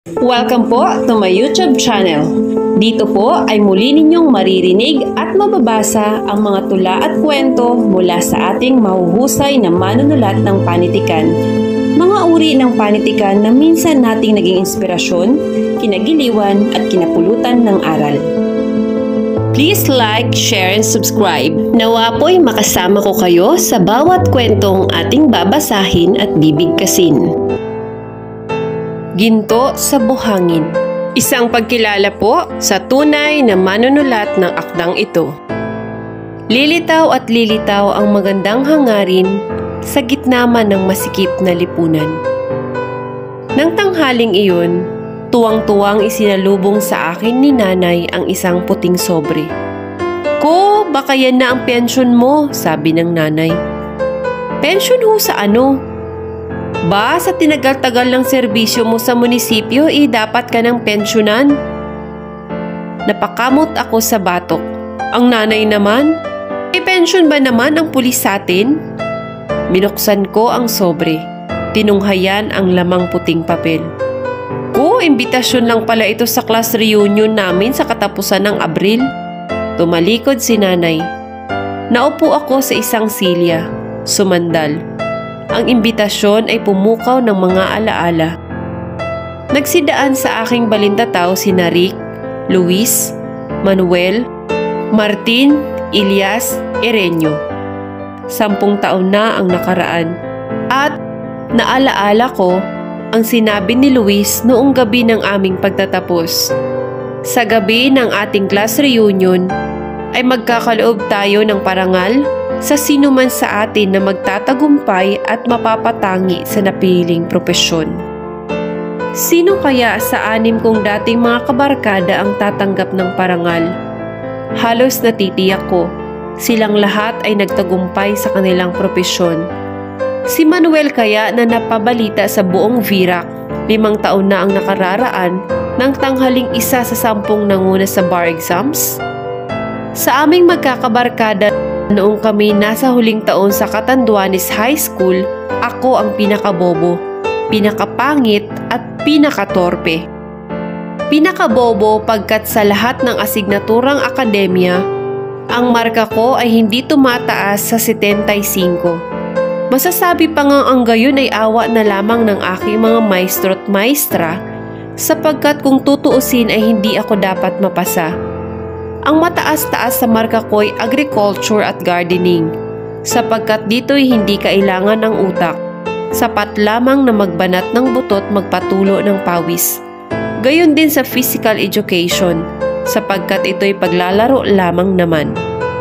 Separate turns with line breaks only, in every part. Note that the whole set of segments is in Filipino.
Welcome po to my YouTube channel. Dito po ay muli ninyong maririnig at mababasa ang mga tula at kwento mula sa ating mahuhusay na manunulat ng panitikan. Mga uri ng panitikan na minsan nating naging inspirasyon, kinagiliwan at kinapulutan ng aral. Please like, share, and subscribe. Nawa po'y makasama ko kayo sa bawat kwentong ating babasahin at bibigkasin. Ginto sa Buhangin. Isang pagkilala po sa tunay na manunulat ng akdang ito. Lilitaw at lilitaw ang magandang hangarin sa gitna man ng masikip na lipunan. Nang tanghaling iyon, tuwang-tuwang isinalubong sa akin ni nanay ang isang puting sobre. "Ko, baka yan na ang pensyon mo," sabi ng nanay. "Pensyon ho sa ano?" "Ba, sa tinagal-tagal ng serbisyo mo sa munisipyo, dapat ka ng pensyonan." Napakamot ako sa batok. Ang nanay naman, pensyon ba naman ang pulis sa atin? Binuksan ko ang sobre. Tinunghayan ang lamang puting papel. "Ko, imbitasyon lang pala ito sa class reunion namin sa katapusan ng Abril." Tumalikod si nanay. Naupo ako sa isang silya. Sumandal. Ang imbitasyon ay pumukaw ng mga alaala. Nagsidaan sa aking balintataw sina Rick, Luis, Manuel, Martin, Elias, Erenio. 10 taon na ang nakaraan. At naalaala ko ang sinabi ni Luis noong gabi ng aming pagtatapos. Sa gabi ng ating class reunion ay magkakaloob tayo ng parangal sa sino man sa atin na magtatagumpay at mapapatangi sa napiling propesyon. Sino kaya sa 6 kong dating mga kabarkada ang tatanggap ng parangal? Halos natitiyak ko, silang lahat ay nagtagumpay sa kanilang propesyon. Si Manuel kaya na napabalita sa buong Virac, 5 taon na ang nakararaan ng tanghaling isa sa 10 nanguna sa bar exams? Sa aming magkakabarkada noong kami nasa huling taon sa Catanduanes High School, ako ang pinakabobo, pinakapangit at pinakatorpe. Pinakabobo pagkat sa lahat ng asignaturang akademya, ang marka ko ay hindi tumataas sa 75. Masasabi pa nga ang gayon ay awa na lamang ng aking mga maestro at maestra sapagkat kung tutuusin ay hindi ako dapat mapasa. Ang mataas-taas sa marka ko ay agriculture at gardening, sapagkat dito'y hindi kailangan ng utak. Sapat lamang na magbanat ng butot magpatulo ng pawis. Gayon din sa physical education, sapagkat ito'y paglalaro lamang naman.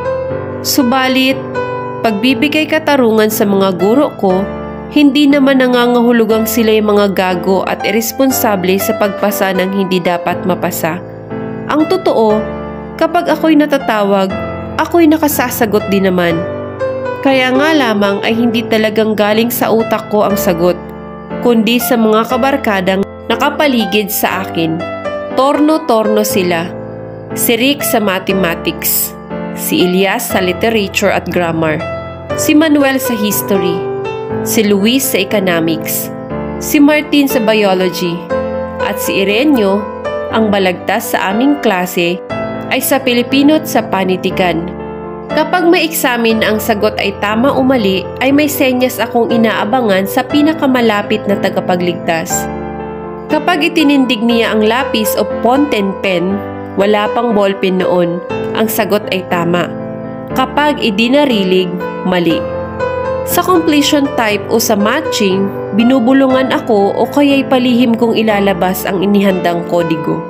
Subalit, pagbibigay katarungan sa mga guro ko, hindi naman nangangahulugang sila'y mga gago at irresponsable sa pagpasa ng hindi dapat mapasa. Ang totoo, kapag ako'y natatawag, ako'y nakasasagot din naman. Kaya nga lamang ay hindi talagang galing sa utak ko ang sagot, kundi sa mga kabarkadang nakapaligid sa akin. Torno-torno sila. Si Rick sa mathematics, si Elias sa literature at grammar, si Manuel sa history, si Luis sa economics, si Martin sa biology, at si Erenio, ang balagtas sa aming klase, ay sa Pilipino at sa panitikan. Kapag may eksamin na ang sagot ay tama o mali, ay may senyas akong inaabangan sa pinakamalapit na tagapagligtas. Kapag itinindig niya ang lapis o fountain pen, wala pang ballpen noon, ang sagot ay tama. Kapag idinarilig, mali. Sa completion type o sa matching, binubulungan ako o kaya'y palihim kong ilalabas ang inihandang kodigo.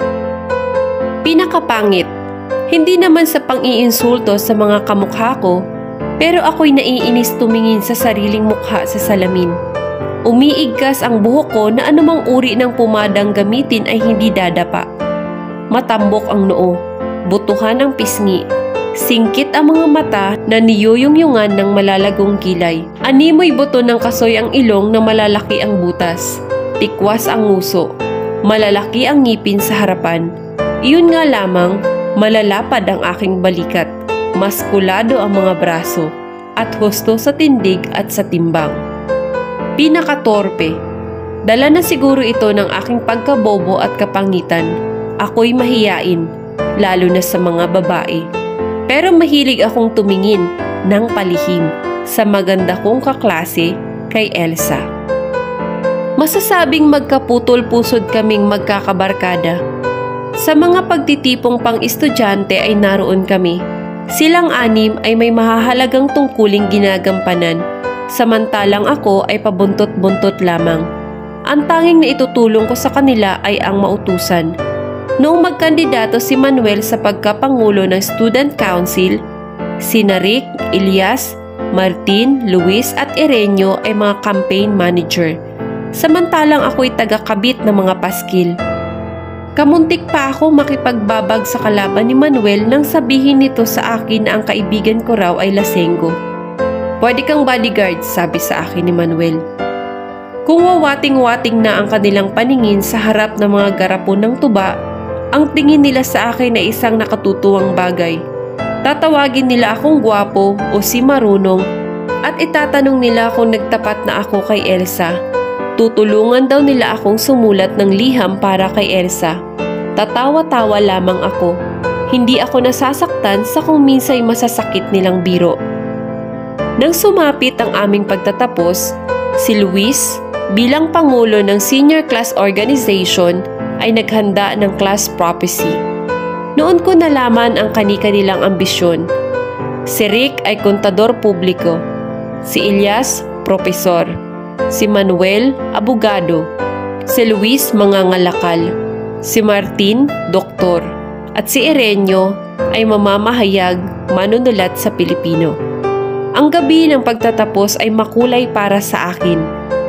Pinakapangit. Hindi naman sa pang-iinsulto sa mga kamukha ko, pero ako'y naiinis tumingin sa sariling mukha sa salamin. Umiigkas ang buhok ko na anumang uri ng pumadang gamitin ay hindi dadapa. Matambok ang noo, butuhan ang pisngi, singkit ang mga mata na niyuyungyungan ng malalagong kilay. Animoy buto ng kasoy ang ilong na malalaki ang butas. Tikwas ang nguso, malalaki ang ngipin sa harapan. Iyon nga lamang, malalapad ang aking balikat, maskulado ang mga braso, at husto sa tindig at sa timbang. Pinakatorpe. Dala na siguro ito ng aking pagkabobo at kapangitan. Ako'y mahiyain, lalo na sa mga babae. Pero mahilig akong tumingin ng palihim sa maganda kong kaklase kay Elsa. Masasabing magkaputol pusod kaming magkakabarkada. Sa mga pagtitipong pang-estudyante ay naroon kami. Silang anim ay may mahahalagang tungkuling ginagampanan, samantalang ako ay pabuntot-buntot lamang. Ang tanging na itutulong ko sa kanila ay ang mautusan. Noong magkandidato si Manuel sa pagkapangulo ng Student Council, sina Rick, Elias, Martin, Luis at Ireneo ay mga campaign manager, samantalang ako'y taga-kabit ng mga paskil. Kamuntik pa ako makipagbabag sa kalaban ni Manuel nang sabihin nito sa akin na ang kaibigan ko raw ay lasenggo. "Pwede kang bodyguard," sabi sa akin ni Manuel. Kung wawating-wating na ang kanilang paningin sa harap ng mga garapon ng tuba, ang tingin nila sa akin ay isang nakatutuwang bagay. Tatawagin nila akong gwapo o si marunong at itatanong nila kung nagtapat na ako kay Elsa. Tutulungan daw nila akong sumulat ng liham para kay Elsa. Tatawa-tawa lamang ako. Hindi ako nasasaktan sa kung minsay masasakit nilang biro. Nang sumapit ang aming pagtatapos, si Luis, bilang pangulo ng senior class organization, ay naghanda ng class prophecy. Noon ko nalaman ang kani-kanilang ambisyon. Si Rick ay kontador publiko. Si Elias, propesor. Si Manuel, abogado. Si Luis, mangangalakal. Si Martin, doktor. At si Ireneo ay mamamahayag, manunulat sa Pilipino. Ang gabi ng pagtatapos ay makulay para sa akin.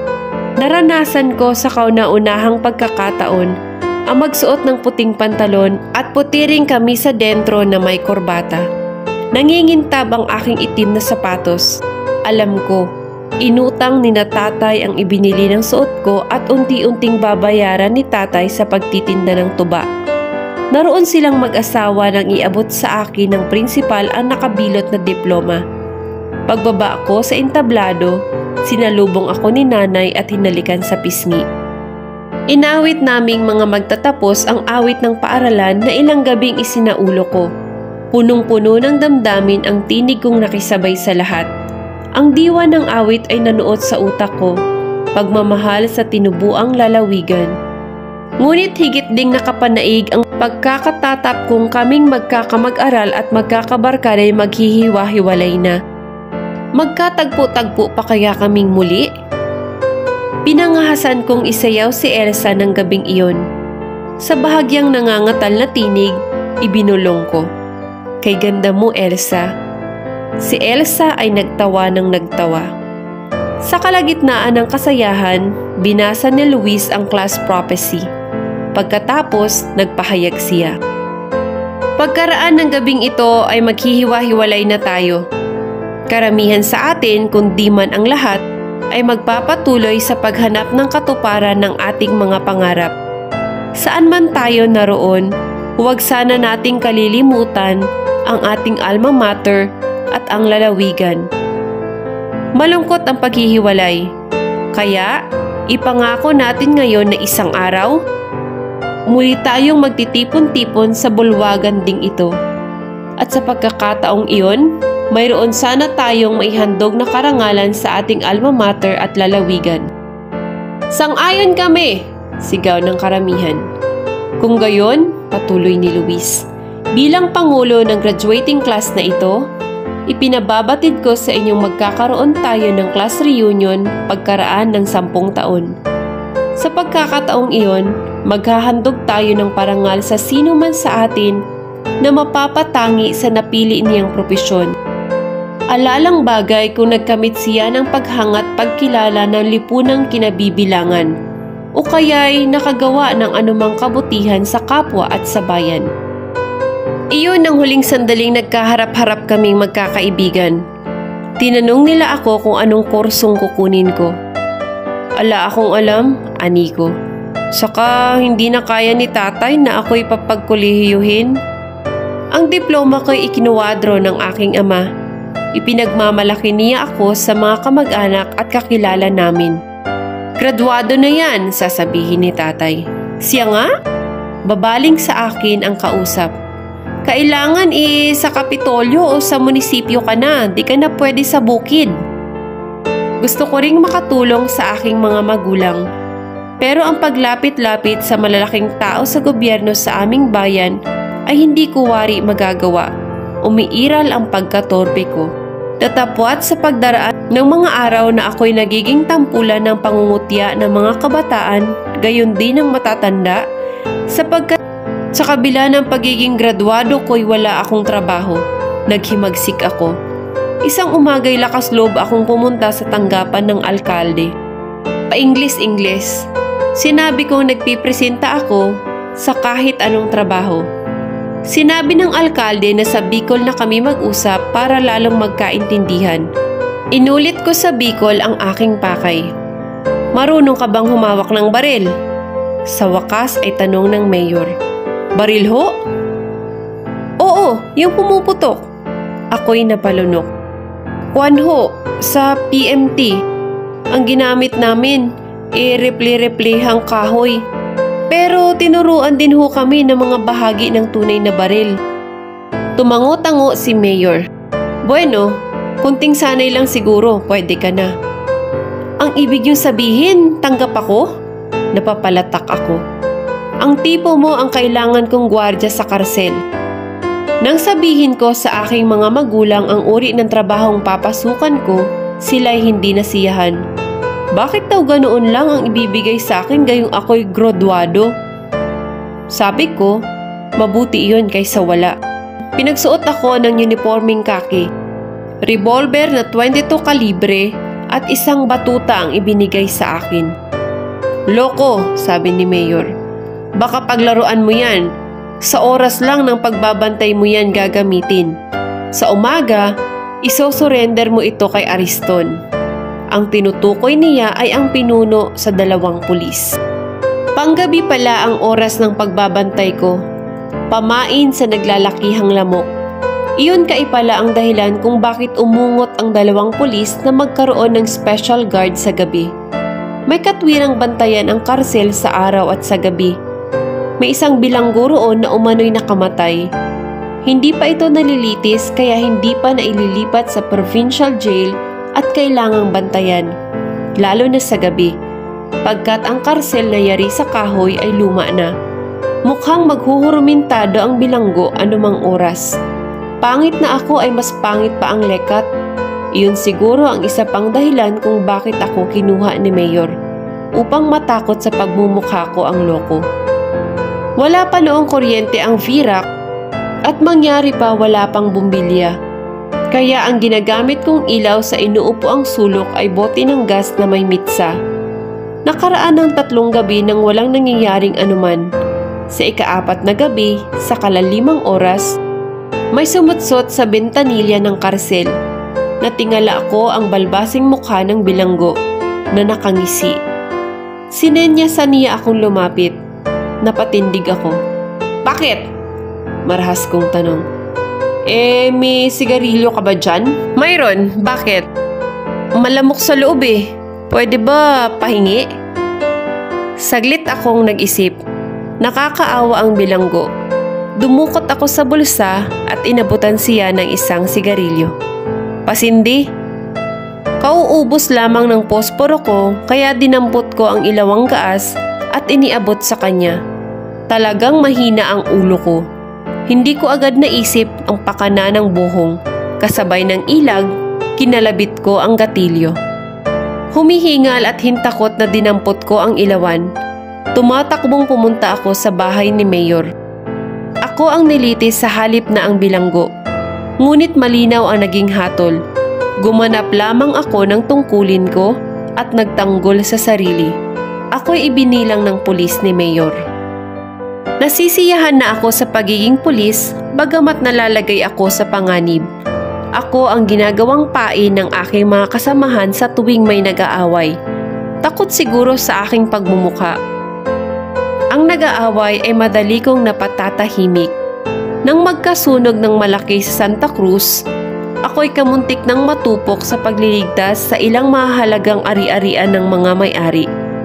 Naranasan ko sa kauna-unahang pagkakataon ang magsuot ng puting pantalon at putiring kamisa dentro na may korbata. Nangingintab ang aking itim na sapatos. Alam ko, inutang ni na tatay ang ibinili ng suot ko at unti-unting babayaran ni tatay sa pagtitinda ng tuba. Naroon silang mag-asawa nang iabot sa akin ng prinsipal ang nakabilot na diploma. Pagbaba ko sa entablado, sinalubong ako ni nanay at hinalikan sa pisngi. Inawit naming mga magtatapos ang awit ng paaralan na ilang gabing isinaulo ko. Punong-puno ng damdamin ang tinig kong nakisabay sa lahat. Ang diwa ng awit ay nanuot sa utak ko, pagmamahal sa tinubuang lalawigan. Ngunit higit ding nakapanaig ang pagkakatatap kong kaming magkakamag-aral at magkakabarkada ay maghihiwa-hiwalay na. Magkatagpo-tagpo pa kaya kaming muli? Pinangahasan kong isayaw si Elsa ng gabing iyon. Sa bahagyang nangangatal na tinig, ibinulong ko, "Kay ganda mo, Elsa." Si Elsa ay nagtawa ng nagtawa. Sa kalagitnaan ng kasayahan, binasa ni Luis ang class prophecy. Pagkatapos, nagpahayag siya. "Pagkaraan ng gabing ito ay maghihiwa-hiwalay na tayo. Karamihan sa atin, kundi man ang lahat, ay magpapatuloy sa paghanap ng katuparan ng ating mga pangarap. Saan man tayo naroon, huwag sana nating kalilimutan ang ating alma mater at ang lalawigan. Malungkot ang paghihiwalay. Kaya, ipangako natin ngayon na isang araw, muli tayong magtitipon-tipon sa bulwagan ding ito. At sa pagkakataong iyon, mayroon sana tayong maihandog na karangalan sa ating alma mater at lalawigan." "Sang-ayon kami!" sigaw ng karamihan. "Kung gayon," patuloy ni Luis, "bilang pangulo ng graduating class na ito, ipinababatid ko sa inyong magkakaroon tayo ng class reunion pagkaraan ng 10 taon. Sa pagkakataong iyon, maghahandog tayo ng parangal sa sino man sa atin na mapapatangi sa napili niyang propesyon. Alalang bagay kung nagkamit siya ng paghangat pagkilala ng lipunang kinabibilangan o kaya'y nakagawa ng anumang kabutihan sa kapwa at sa bayan." Iyon ang huling sandaling nagkaharap-harap kaming magkakaibigan. Tinanong nila ako kung anong kursong kukunin ko. "Ala akong alam," ani ko. "Saka hindi na kaya ni tatay na ako'y papagkolehiyuhin." Ang diploma ko'y ikinuwadro ng aking ama. Ipinagmamalaki niya ako sa mga kamag-anak at kakilala namin. Graduado na yan, sasabihin ni tatay. Siya nga? Babaling sa akin ang kausap. Kailangan sa Kapitolyo o sa munisipyo ka na, di ka na pwede sa bukid. Gusto ko ring makatulong sa aking mga magulang. Pero ang paglapit-lapit sa malalaking tao sa gobyerno sa aming bayan ay hindi ko wari magagawa. Umiiral ang pagkatorpe ko. Datapwat sa pagdaraan ng mga araw na ako'y nagiging tampulan ng pangungutya ng mga kabataan, gayon din ng matatanda, sapagkat sa kabila ng pagiging graduado ko'y wala akong trabaho. Naghimagsik ako. Isang umaga'y lakas loob akong pumunta sa tanggapan ng alkalde. Pa-Ingles-Ingles. Sinabi kong nagpipresenta ako sa kahit anong trabaho. Sinabi ng alkalde na sa Bicol na kami mag-usap para lalong magkaintindihan. Inulit ko sa Bicol ang aking pakay. Marunong ka bang humawak ng baril? Sa wakas ay tanong ng mayor. Baril ho? Oo, yung pumuputok. Ako'y napalunok. Kuwan ho, sa PMT. Ang ginamit namin, reple-replehang kahoy. Pero tinuruan din ho kami ng mga bahagi ng tunay na baril. Tumango-tango si Mayor. Bueno, kunting sanay lang siguro, pwede ka na. Ang ibig niyong sabihin, tanggap ako? Napapalatak ako. Ang tipo mo ang kailangan kong gwardya sa karsel. Nang sabihin ko sa aking mga magulang ang uri ng trabahong papasukan ko, sila'y hindi nasiyahan. Bakit daw ganoon lang ang ibibigay sa akin gayong ako'y graduado? Sabi ko, mabuti iyon kaysa wala. Pinagsuot ako ng uniforming kaki. Revolver na 22 kalibre at isang batuta ang ibinigay sa akin. Loko, sabi ni Mayor. Baka paglaruan mo yan. Sa oras lang ng pagbabantay mo yan gagamitin. Sa umaga, isosurrender mo ito kay Ariston. Ang tinutukoy niya ay ang pinuno sa 2 pulis. Panggabi pala ang oras ng pagbabantay ko. Pamain sa naglalakihang lamok. Iyon kaipala ang dahilan kung bakit umungot ang 2 pulis na magkaroon ng special guard sa gabi. May katwirang bantayan ang karsel sa araw at sa gabi. May isang bilanggo roon na umano'y nakamatay. Hindi pa ito nalilitis kaya hindi pa naililipat sa provincial jail at kailangang bantayan, lalo na sa gabi, pagkat ang karsel na yari sa kahoy ay luma na. Mukhang maghuhurumintado ang bilanggo anumang oras. Pangit na ako ay mas pangit pa ang lekat. Iyon siguro ang isa pang dahilan kung bakit ako kinuha ni Mayor, upang matakot sa pagmumukha ko ang loko. Wala pa noong kuryente ang VIRAC at mangyari pa wala pang bumbilya. Kaya ang ginagamit kong ilaw sa inuupo ang sulok ay bote ng gas na may mitsa. Nakaraan ng 3 gabi nang walang nangyayaring anuman. Sa ika-4 na gabi, sa kalalimang oras, may sumutsot sa bentanilya ng karsel. Natingala ako ang balbasing mukha ng bilanggo na nakangisi. Sinenyasan niya akong lumapit. Napatindig ako. Bakit? Marahas kong tanong. May sigarilyo ka ba dyan? Mayroon, bakit? Malamok sa loob eh. Pwede ba pahingi? Saglit akong nag-isip. Nakakaawa ang bilanggo. Dumukot ako sa bulsa at inabutan siya ng isang sigarilyo. Pasindi. Kauubos lamang ng posporo ko kaya dinampot ko ang ilawang gaas at iniabot sa kanya. Talagang mahina ang ulo ko. Hindi ko agad naisip ang pakana ng buhong. Kasabay ng ilag, kinalabit ko ang gatilyo. Humihingal at hintakot na dinampot ko ang ilawan. Tumatakbong pumunta ako sa bahay ni Mayor. Ako ang nilitis sa halip na ang bilanggo. Ngunit malinaw ang naging hatol. Gumanap lamang ako ng tungkulin ko at nagtanggol sa sarili. Ako'y ibinilang ng pulis ni Mayor. Nasisiyahan na ako sa pagiging pulis bagamat nalalagay ako sa panganib. Ako ang ginagawang pain ng aking mga kasamahan sa tuwing may nag-aaway. Takot siguro sa aking pagmumukha. Ang nag-aaway ay madali kong napatatahimik. Nang magkasunog ng malaki sa Santa Cruz, ako'y kamuntik ng matupok sa pagliligtas sa ilang mahalagang ari-arian ng mga may-ari.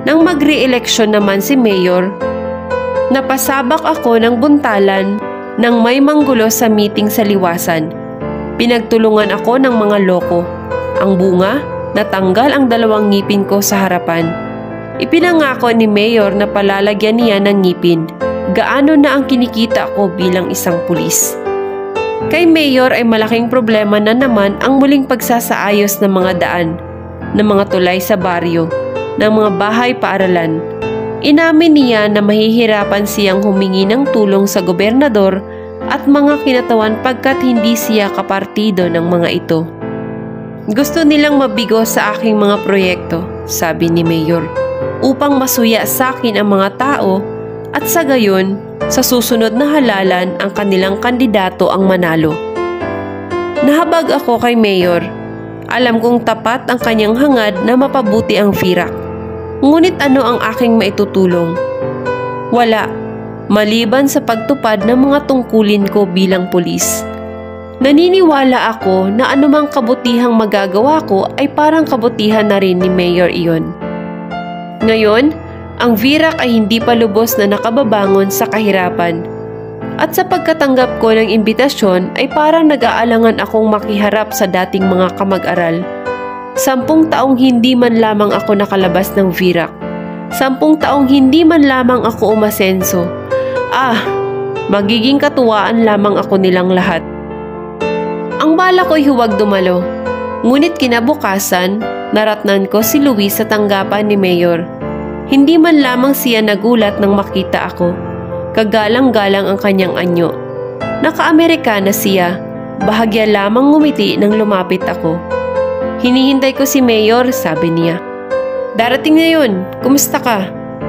Nang mag-re-election naman si Mayor, napasabak ako ng buntalan nang may manggulo sa meeting sa liwasan. Pinagtulungan ako ng mga loko. Ang bunga, natanggal ang 2 ngipin ko sa harapan. Ipinangako ni Mayor na palalagyan niya ng ngipin. Gaano na ang kinikita ko bilang isang pulis. Kay Mayor ay malaking problema na naman ang muling pagsasaayos ng mga daan, ng mga tulay sa baryo, ng mga bahay paaralan. Inamin niya na mahihirapan siyang humingi ng tulong sa gobernador at mga kinatawan pagkat hindi siya kapartido ng mga ito. Gusto nilang mabigo sa aking mga proyekto, sabi ni Mayor, upang masuya sa akin ang mga tao at sa gayon, sa susunod na halalan ang kanilang kandidato ang manalo. Nahabag ako kay Mayor. Alam kong tapat ang kanyang hangad na mapabuti ang Virac. Ngunit ano ang aking maitutulong? Wala, maliban sa pagtupad ng mga tungkulin ko bilang pulis. Naniniwala ako na anumang kabutihang magagawa ko ay parang kabutihan na rin ni Mayor iyon. Ngayon, ang Virac ay hindi pa lubos na nakababangon sa kahirapan. At sa pagkatanggap ko ng imbitasyon ay parang nag-aalangan akong makiharap sa dating mga kamag-aral. 10 taong hindi man lamang ako nakalabas ng Virac. 10 taong hindi man lamang ako umasenso. Magiging katuwaan lamang ako nilang lahat. Ang bala ko'y huwag dumalo. Ngunit kinabukasan, naratnan ko si Luis sa tanggapan ni Mayor. Hindi man lamang siya nagulat nang makita ako. Kagalang-galang ang kanyang anyo. Naka-Amerikana siya. Bahagya lamang ngumiti nang lumapit ako. Hinihintay ko si Mayor, sabi niya. Darating na yun. Kumusta ka?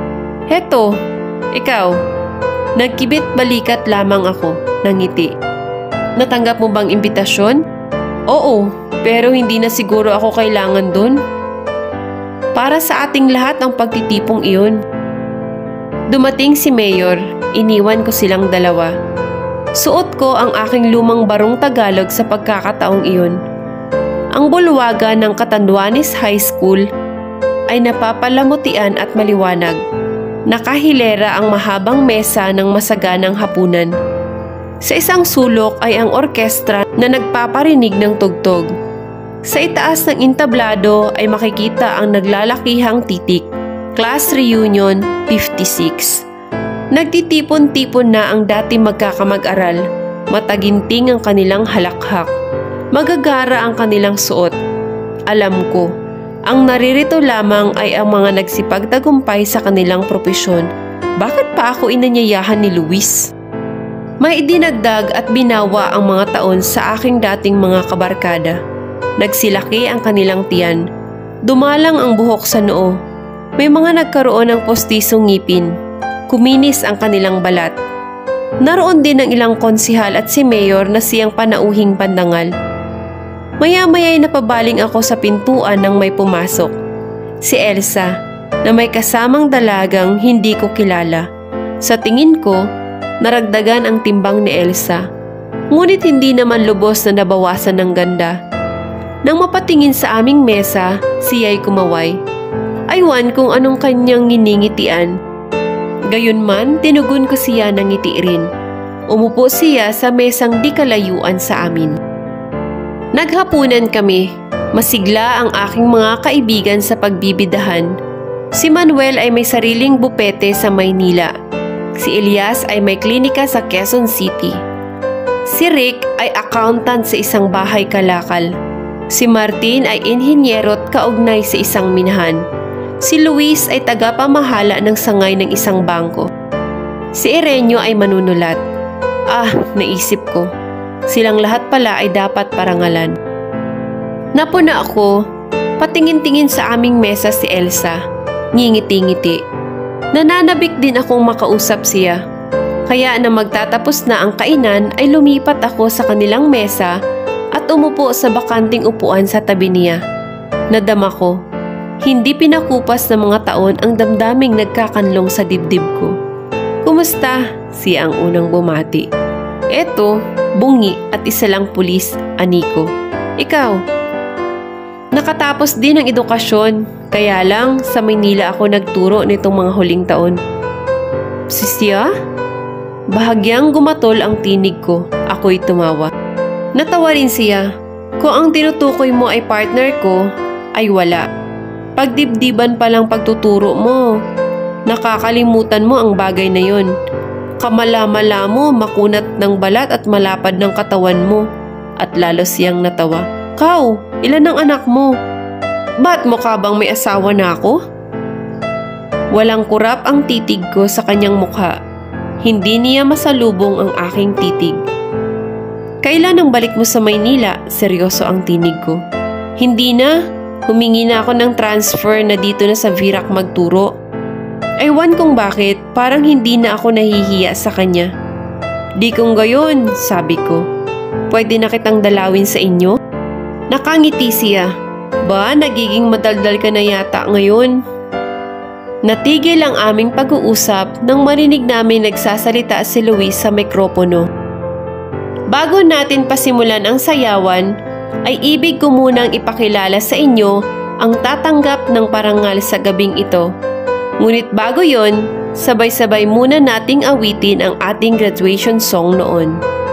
Heto, ikaw. Nagkibit balikat lamang ako, nangiti. Natanggap mo bang imbitasyon? Oo, pero hindi na siguro ako kailangan dun. Para sa ating lahat ang pagtitipong iyon. Dumating si Mayor, iniwan ko silang dalawa. Suot ko ang aking lumang barong Tagalog sa pagkakataong iyon. Ang bulwaga ng Catanduanes High School ay napapalamutian at maliwanag. Nakahilera ang mahabang mesa ng masaganang hapunan. Sa isang sulok ay ang orkestra na nagpaparinig ng tugtog. Sa itaas ng entablado ay makikita ang naglalakihang titik, Class Reunion 56. Nagtitipon-tipon na ang dati magkakamag-aral, mataginting ang kanilang halakhak, magagara ang kanilang suot. Alam ko, ang naririto lamang ay ang mga nagsipagtagumpay sa kanilang propesyon. Bakit pa ako inanyayahan ni Luis? May idinagdag at binawa ang mga taon sa aking dating mga kabarkada. Nagsilaki ang kanilang tiyan. Dumalang ang buhok sa noo. May mga nagkaroon ng postisong ngipin. Kuminis ang kanilang balat. Naroon din ang ilang konsihal at si Mayor na siyang panauhing pandangal. Maya-maya'y napabaling ako sa pintuan nang may pumasok. Si Elsa, na may kasamang dalagang hindi ko kilala. Sa tingin ko, naragdagan ang timbang ni Elsa. Ngunit hindi naman lubos na nabawasan ng ganda. Nang mapatingin sa aming mesa, siya'y kumaway. Aywan kung anong kanyang nginingitian. Gayunman, tinugon ko siya ng ngiti rin. Umupo siya sa mesang di kalayuan sa amin. Naghapunan kami. Masigla ang aking mga kaibigan sa pagbibidahan. Si Manuel ay may sariling bupete sa Maynila. Si Elias ay may klinika sa Quezon City. Si Rick ay accountant sa isang bahay kalakal. Si Martin ay inhinyero at kaugnay sa isang minahan. Si Luis ay tagapamahala ng sangay ng isang bangko. Si Irenyo ay manunulat. Naisip ko. Silang lahat pala ay dapat parangalan. Napuna ako. Patingin-tingin sa aming mesa si Elsa. Ngingiti-ngiti. Nananabik din akong makausap siya. Kaya na magtatapos na ang kainan ay lumipat ako sa kanilang mesa at umupo sa bakanting upuan sa tabi niya. Nadama ko. Hindi pinakupas ng mga taon ang damdaming nagkakanlong sa dibdib ko. Kumusta? Siya ang unang bumati. Eto, bungi at isa lang pulis, Aniko. Ikaw? Nakatapos din ang edukasyon. Kaya lang, sa Maynila ako nagturo nitong mga huling taon. Siya? Bahagyang gumatol ang tinig ko. Ako'y tumawa. Natawa rin siya. Kung ang tinutukoy mo ay partner ko, ay wala. Pagdibdiban pa lang pagtuturo mo. Nakakalimutan mo ang bagay na yon. Kamala-mala mo, makunat ng balat at malapad ng katawan mo. At lalo siyang natawa. Kau, ilan ang anak mo? Ba't mukha bang may asawa na ako? Walang kurap ang titig ko sa kanyang mukha. Hindi niya masalubong ang aking titig. Kailan ang balik mo sa Maynila? Seryoso ang tinig ko. Hindi na. Humingi na ako ng transfer na dito na sa Virac magturo. Ewan kung bakit, parang hindi na ako nahihiya sa kanya. Di kung gayon, sabi ko. Pwede na kitang dalawin sa inyo? Nakangiti siya. Ba, nagiging madaldal ka na yata ngayon. Natigil ang aming pag-uusap nang marinig namin nagsasalita si Luis sa mikropono. Bago natin pasimulan ang sayawan, ay ibig ko munang ipakilala sa inyo ang tatanggap ng parangal sa gabing ito. Ngunit bago yon, sabay-sabay muna nating awitin ang ating graduation song noon.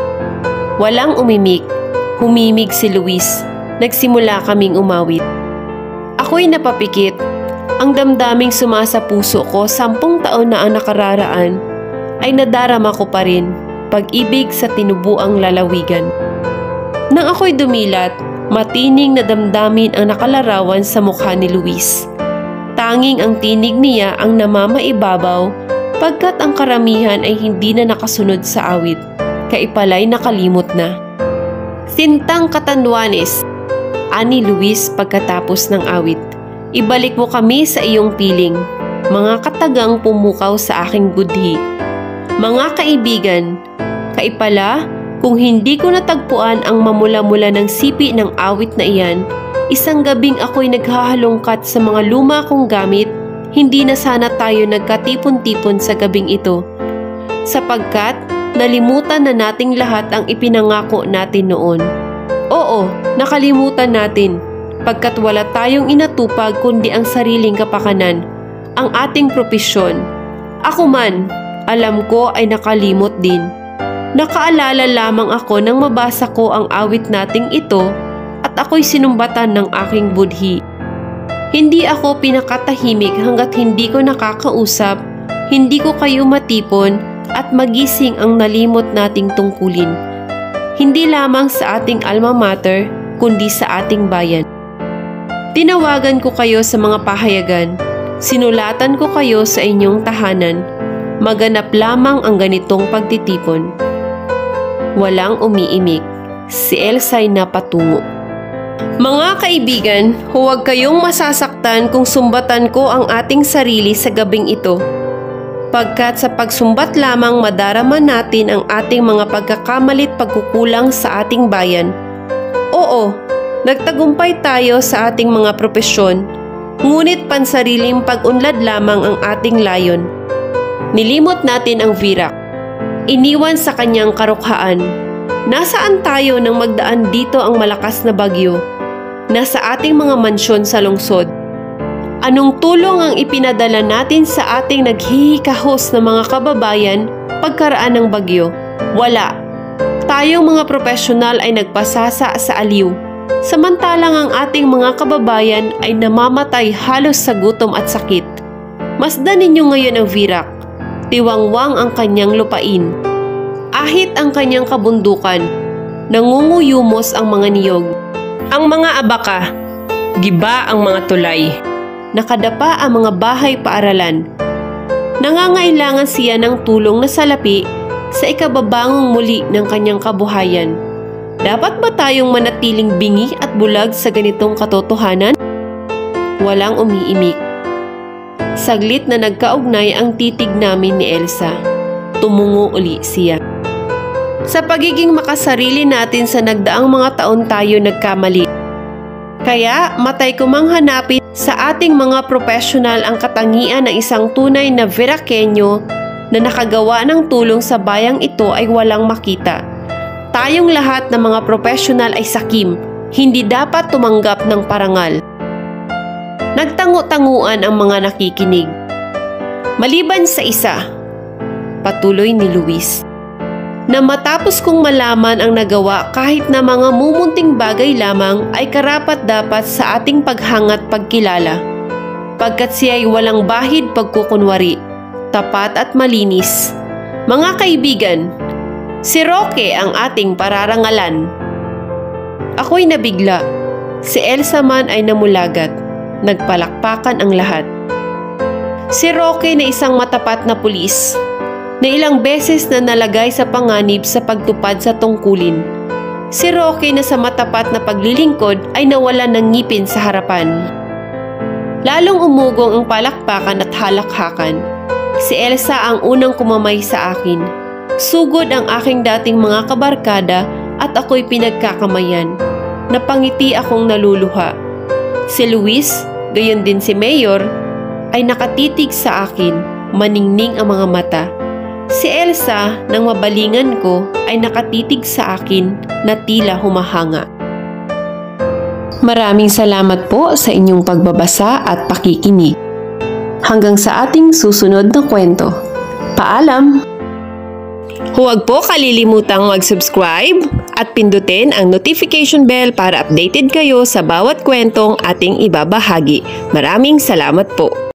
Walang umimik, humimig si Luis. Nagsimula kaming umawit. Ako'y napapikit. Ang damdaming sumasa puso ko 10 taon na ang nakararaan ay nadarama ko pa rin, pag-ibig sa tinubuang lalawigan. Nang ako'y dumilat, matining na damdamin ang nakalarawan sa mukha ni Luis. Tanging ang tinig niya ang namamaibabaw pagkat ang karamihan ay hindi na nakasunod sa awit, kaipalay nakalimot na. Sintang Katanduanes, ani Luis pagkatapos ng awit. Ibalik mo kami sa iyong piling, mga katagang pumukaw sa aking budhi. Mga kaibigan, kaipala, kung hindi ko natagpuan ang mamula-mula ng sipi ng awit na iyan, isang gabing ako'y naghahalongkat sa mga luma kong gamit, hindi na sana tayo nagkatipon-tipon sa gabing ito. Sapagkat, nalimutan na nating lahat ang ipinangako natin noon. Oo, nakalimutan natin. Pagkat wala tayong inatupag kundi ang sariling kapakanan, ang ating propesyon. Ako man, alam ko ay nakalimot din. Nakaalala lamang ako nang mabasa ko ang awit nating ito at ako'y sinumbatan ng aking budhi. Hindi ako pinakatahimik hanggat hindi ko nakakausap, hindi ko kayo matipon at magising ang nalimot nating tungkulin. Hindi lamang sa ating alma mater, kundi sa ating bayan. Tinawagan ko kayo sa mga pahayagan, sinulatan ko kayo sa inyong tahanan, maganap lamang ang ganitong pagtitipon. Walang umiimik, si Elsa'y napatungo. Mga kaibigan, huwag kayong masasaktan kung sumbatan ko ang ating sarili sa gabing ito. Pagkat sa pagsumbat lamang madarama natin ang ating mga pagkakamalit pagkukulang sa ating bayan. Oo, nagtagumpay tayo sa ating mga propesyon, ngunit pansariling pag-unlad lamang ang ating layon. Nilimot natin ang Virac, iniwan sa kanyang karukhaan. Nasaan tayo nang magdaan dito ang malakas na bagyo? Nasa ating mga mansyon sa lungsod. Anong tulong ang ipinadala natin sa ating naghihikahos na mga kababayan pagkaraan ng bagyo? Wala. Tayong mga profesional ay nagpasasa sa aliw. Samantalang ang ating mga kababayan ay namamatay halos sa gutom at sakit. Masdan ninyo ngayon ang Virac. Tiwangwang ang kanyang lupain. Ahit ang kanyang kabundukan. Nangunguyumos ang mga niyog. Ang mga abaka. Giba ang mga tulay. Nakadapa ang mga bahay paaralan. Nangangailangan siya ng tulong na salapi sa ikababangong muli ng kanyang kabuhayan. Dapat ba tayong manatiling bingi at bulag sa ganitong katotohanan? Walang umiimik. Saglit na nagkaugnay ang titig namin ni Elsa. Tumungo uli siya. Sa pagiging makasarili natin sa nagdaang mga taon tayo nagkamali. Kaya matay ko mang hanapin sa ating mga profesional ang katangian ng isang tunay na Viracenyo na nakagawa ng tulong sa bayang ito ay walang makita. Tayong lahat ng mga profesional ay sakim, hindi dapat tumanggap ng parangal. Nagtango-tanguan ang mga nakikinig. Maliban sa isa, patuloy ni Luis, na matapos kong malaman ang nagawa kahit na mga mumunting bagay lamang ay karapat-dapat sa ating paghangat pagkilala, pagkat siya ay walang bahid pagkukunwari, tapat at malinis. Mga kaibigan, si Roque ang ating pararangalan. Ako'y nabigla. Si Elsa man ay namulagat. Nagpalakpakan ang lahat. Si Roque na isang matapat na pulis, na ilang beses na nalagay sa panganib sa pagtupad sa tungkulin. Si Roque na sa matapat na paglilingkod ay nawalan ng ngipin sa harapan. Lalong umugong ang palakpakan at halakhakan. Si Elsa ang unang kumamay sa akin. Sugod ang aking dating mga kabarkada at ako'y pinagkakamayan. Napangiti akong naluluha. Si Luis, gayon din si Mayor, ay nakatitig sa akin, maningning ang mga mata. Si Elsa, nang mabalingan ko, ay nakatitig sa akin na tila humahanga. Maraming salamat po sa inyong pagbabasa at pakikinig. Hanggang sa ating susunod na kwento. Paalam! Huwag po kalilimutang mag-subscribe at pindutin ang notification bell para updated kayo sa bawat kwentong ating ibabahagi. Maraming salamat po!